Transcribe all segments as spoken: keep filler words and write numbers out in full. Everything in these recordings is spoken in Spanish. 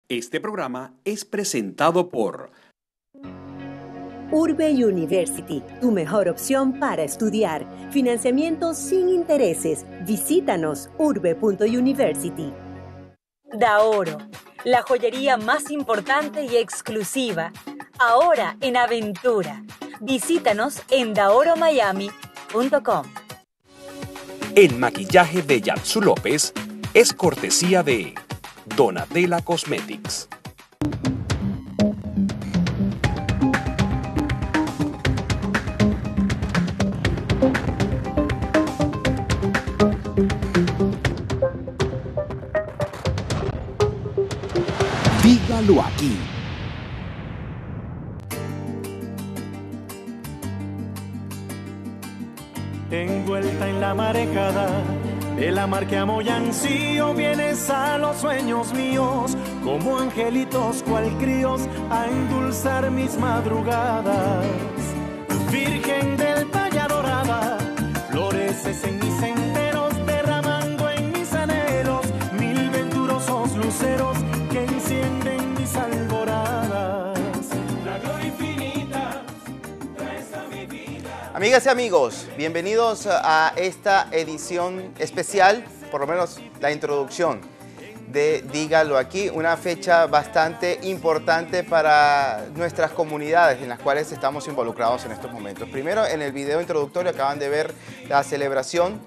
Este programa es presentado por Urbe University, tu mejor opción para estudiar. Financiamiento sin intereses. Visítanos urbe punto university. Daoro, la joyería más importante y exclusiva. Ahora en Aventura. Visítanos en daoro miami punto com. El maquillaje de Yatsu López es cortesía de Donatella Cosmetics. Dígalo aquí. Envuelta en la marejada de la mar que amo y ansío, vienes a los sueños míos como angelitos cual críos a endulzar mis madrugadas. Virgen del Valle Dorada, floreces en mis senderos, derramando en mis anhelos mil venturosos luceros que encienden mis alboradas. La gloria infinita traes a mi vida. Amigas y amigos, bienvenidos a esta edición especial, por lo menos la introducción de Dígalo Aquí, una fecha bastante importante para nuestras comunidades en las cuales estamos involucrados en estos momentos. Primero, en el video introductorio acaban de ver la celebración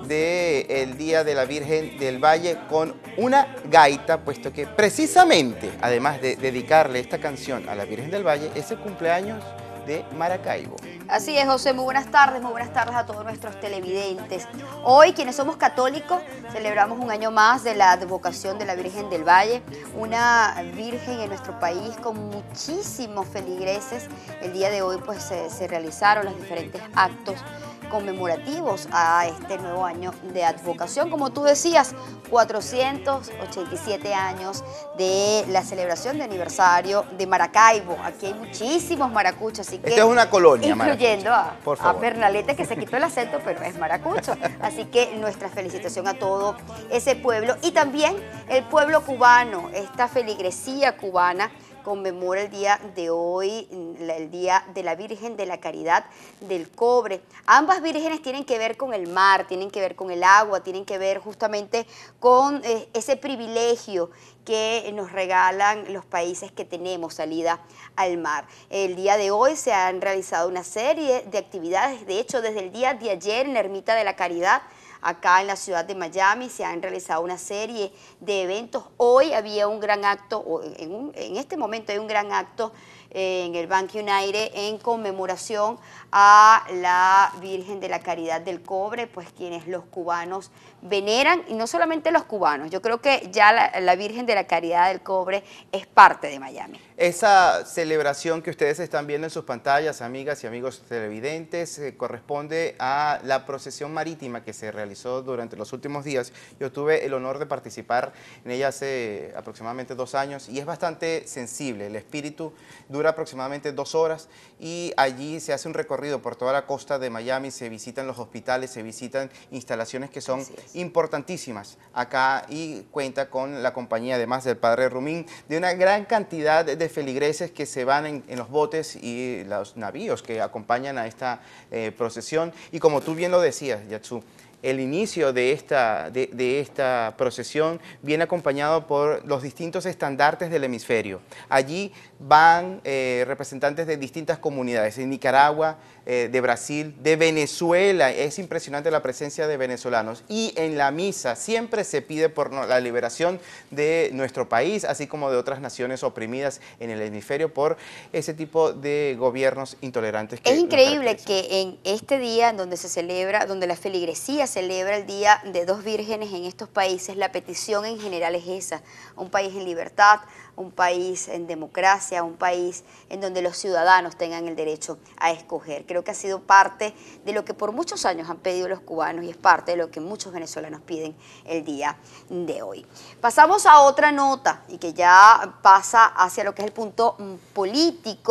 del Día de la Virgen del Valle con una gaita, puesto que precisamente, además de dedicarle esta canción a la Virgen del Valle, es el cumpleaños de Maracaibo. Así es, José, muy buenas tardes, muy buenas tardes a todos nuestros televidentes. Hoy, quienes somos católicos, celebramos un año más de la advocación de la Virgen del Valle, una virgen en nuestro país con muchísimos feligreses. El día de hoy pues se, se realizaron los diferentes actos conmemorativos a este nuevo año de advocación. Como tú decías, cuatrocientos ochenta y siete años de la celebración de aniversario de Maracaibo. Aquí hay muchísimos maracuchos, así que... Esta es una colonia, incluyendo a, Por a favor. Pernalete, que se quitó el acento, pero es maracucho. Así que nuestra felicitación a todo ese pueblo y también el pueblo cubano, esta feligresía cubana conmemora el día de hoy, el Día de la Virgen de la Caridad del Cobre. Ambas vírgenes tienen que ver con el mar, tienen que ver con el agua, tienen que ver justamente con eh, ese privilegio que nos regalan los países que tenemos salida al mar. El día de hoy se han realizado una serie de actividades, de hecho desde el día de ayer en la Ermita de la Caridad, acá en la ciudad de Miami, se han realizado una serie de eventos. Hoy había un gran acto, o en, un, en este momento hay un gran acto eh, en el Banco United en conmemoración a la Virgen de la Caridad del Cobre, pues quienes los cubanos veneran, y no solamente los cubanos, yo creo que ya la, la Virgen de la Caridad del Cobre es parte de Miami. Esa celebración que ustedes están viendo en sus pantallas, amigas y amigos televidentes, eh, corresponde a la procesión marítima que se realizó durante los últimos días. Yo tuve el honor de participar en ella hace aproximadamente dos años y es bastante sensible. El espíritu dura aproximadamente dos horas y allí se hace un recorrido por toda la costa de Miami, se visitan los hospitales, se visitan instalaciones que son importantísimas acá y cuenta con la compañía, además del Padre Rumín, de una gran cantidad de feligreses que se van en, en los botes y los navíos que acompañan a esta eh, procesión. Y como tú bien lo decías, Yatsu, el inicio de esta, de, de esta procesión viene acompañado por los distintos estandartes del hemisferio. Allí van eh, representantes de distintas comunidades, de Nicaragua, eh, de Brasil, de Venezuela. Es impresionante la presencia de venezolanos. Y en la misa siempre se pide por la liberación de nuestro país, así como de otras naciones oprimidas en el hemisferio por ese tipo de gobiernos intolerantes. Que es increíble que en este día en donde se celebra, donde la feligresía celebra el Día de dos Vírgenes en estos países, la petición en general es esa: un país en libertad, un país en democracia, un país en donde los ciudadanos tengan el derecho a escoger. Creo que ha sido parte de lo que por muchos años han pedido los cubanos y es parte de lo que muchos venezolanos piden el día de hoy. Pasamos a otra nota y que ya pasa hacia lo que es el punto político.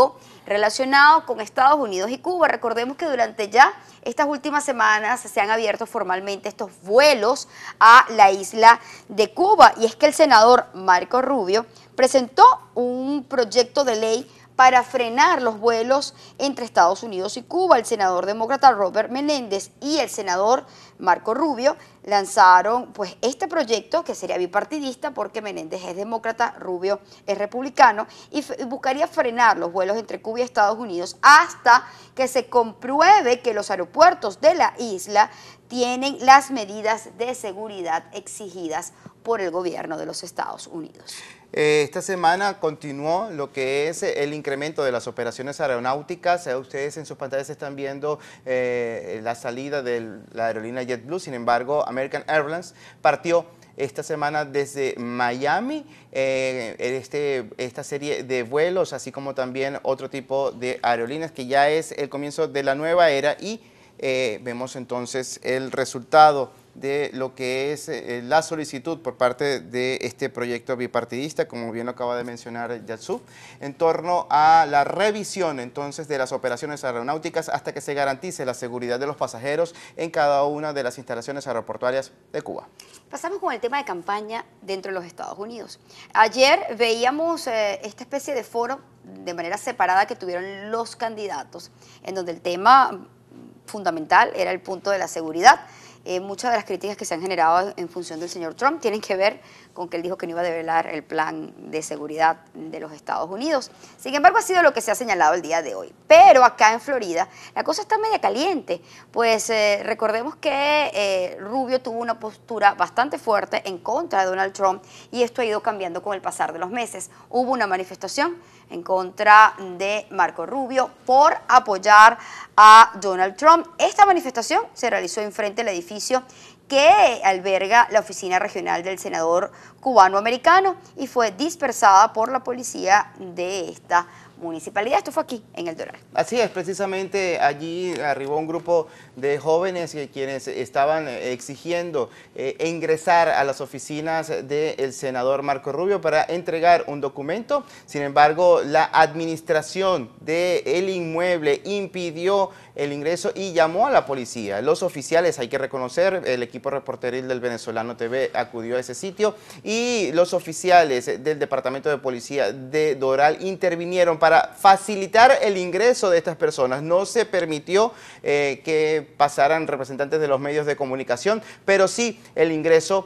relacionado con Estados Unidos y Cuba. Recordemos que durante ya estas últimas semanas se han abierto formalmente estos vuelos a la isla de Cuba, y es que el senador Marco Rubio presentó un proyecto de ley para frenar los vuelos entre Estados Unidos y Cuba. El senador demócrata Robert Menéndez y el senador Marco Rubio lanzaron pues este proyecto, que sería bipartidista porque Menéndez es demócrata, Rubio es republicano, y buscaría frenar los vuelos entre Cuba y Estados Unidos hasta que se compruebe que los aeropuertos de la isla tienen las medidas de seguridad exigidas por el gobierno de los Estados Unidos. Esta semana continuó lo que es el incremento de las operaciones aeronáuticas. Ustedes en sus pantallas están viendo eh, la salida de la aerolínea JetBlue. Sin embargo, American Airlines partió esta semana desde Miami, eh, este, esta serie de vuelos, así como también otro tipo de aerolíneas, que ya es el comienzo de la nueva era, y eh, vemos entonces el resultado de lo que es eh, la solicitud por parte de este proyecto bipartidista, como bien lo acaba de mencionar Yatsu, en torno a la revisión entonces de las operaciones aeronáuticas hasta que se garantice la seguridad de los pasajeros en cada una de las instalaciones aeroportuarias de Cuba. Pasamos con el tema de campaña dentro de los Estados Unidos. Ayer veíamos eh, esta especie de foro de manera separada que tuvieron los candidatos, en donde el tema fundamental era el punto de la seguridad. Eh, muchas de las críticas que se han generado en función del señor Trump tienen que ver con que él dijo que no iba a develar el plan de seguridad de los Estados Unidos. Sin embargo, ha sido lo que se ha señalado el día de hoy. Pero acá en Florida la cosa está media caliente, pues eh, recordemos que eh, Rubio tuvo una postura bastante fuerte en contra de Donald Trump, y esto ha ido cambiando con el pasar de los meses. Hubo una manifestación en contra de Marco Rubio por apoyar a Donald Trump. Esta manifestación se realizó enfrente del edificio que alberga la oficina regional del senador cubano-americano y fue dispersada por la policía de esta municipalidad. Esto fue aquí, en El Doral. Así es, precisamente allí arribó un grupo de jóvenes quienes estaban exigiendo eh, ingresar a las oficinas del senador Marco Rubio para entregar un documento. Sin embargo, la administración del inmueble impidió el ingreso y llamó a la policía. Los oficiales, hay que reconocer, el equipo reporteril del Venezolano T V acudió a ese sitio, y los oficiales del Departamento de Policía de Doral intervinieron para facilitar el ingreso de estas personas. No se permitió eh, que pasaran representantes de los medios de comunicación, pero sí el ingreso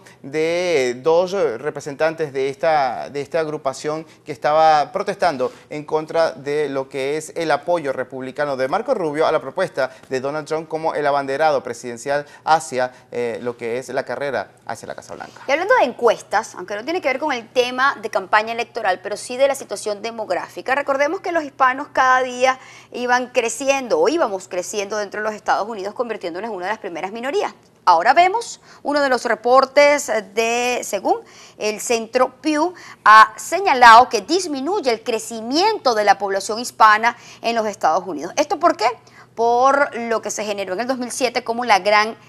de dos representantes de esta, de esta agrupación que estaba protestando en contra de lo que es el apoyo republicano de Marco Rubio a la propuesta de Donald Trump como el abanderado presidencial hacia eh, lo que es la carrera hacia la Casa Blanca. Y hablando de encuestas, aunque no tiene que ver con el tema de campaña electoral, pero sí de la situación demográfica, recordemos que los hispanos cada día iban creciendo, o íbamos creciendo dentro de los Estados Unidos, convirtiéndonos en una de las primeras minorías. Ahora vemos uno de los reportes de, según el Centro Pew, ha señalado que disminuye el crecimiento de la población hispana en los Estados Unidos. ¿Esto por qué? Por lo que se generó en el dos mil siete como la gran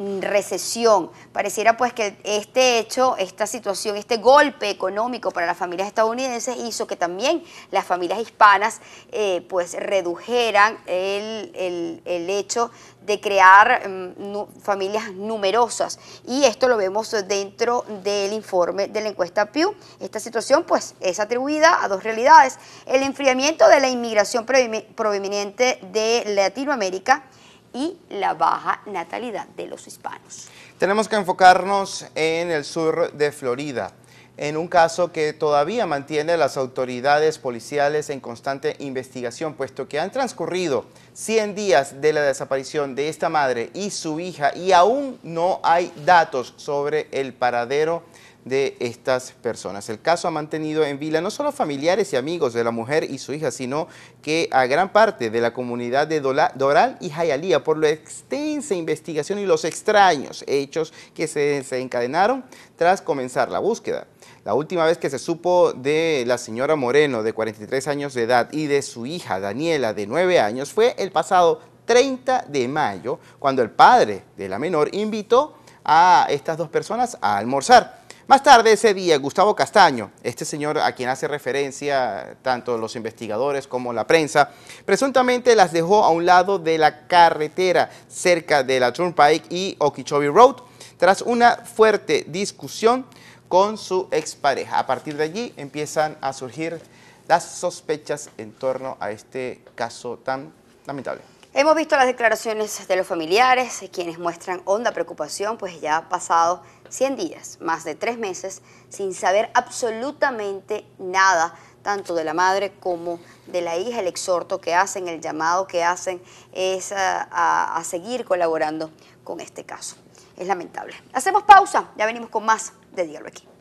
recesión. Pareciera pues que este hecho, esta situación, este golpe económico para las familias estadounidenses hizo que también las familias hispanas eh, pues redujeran el, el, el hecho de crear um, nu, familias numerosas, y esto lo vemos dentro del informe de la encuesta Pew. Esta situación pues es atribuida a dos realidades: el enfriamiento de la inmigración proveniente de Latinoamérica y la baja natalidad de los hispanos. Tenemos que enfocarnos en el sur de Florida, en un caso que todavía mantiene a las autoridades policiales en constante investigación, puesto que han transcurrido cien días de la desaparición de esta madre y su hija y aún no hay datos sobre el paradero de estas personas. El caso ha mantenido en vila no solo familiares y amigos de la mujer y su hija, sino que a gran parte de la comunidad de Doral y Hialeah por la extensa investigación y los extraños hechos que se desencadenaron tras comenzar la búsqueda. La última vez que se supo de la señora Moreno, de cuarenta y tres años de edad, y de su hija Daniela, de nueve años, fue el pasado treinta de mayo, cuando el padre de la menor invitó a estas dos personas a almorzar. Más tarde ese día, Gustavo Castaño, este señor a quien hace referencia tanto los investigadores como la prensa, presuntamente las dejó a un lado de la carretera cerca de la Turnpike y Okeechobee Road, tras una fuerte discusión con su expareja. A partir de allí empiezan a surgir las sospechas en torno a este caso tan lamentable. Hemos visto las declaraciones de los familiares, quienes muestran honda preocupación, pues ya ha pasado cien días, más de tres meses, sin saber absolutamente nada, tanto de la madre como de la hija. El exhorto que hacen, el llamado que hacen es a, a, a seguir colaborando con este caso. Es lamentable. Hacemos pausa, ya venimos con más de Dígalo Aquí.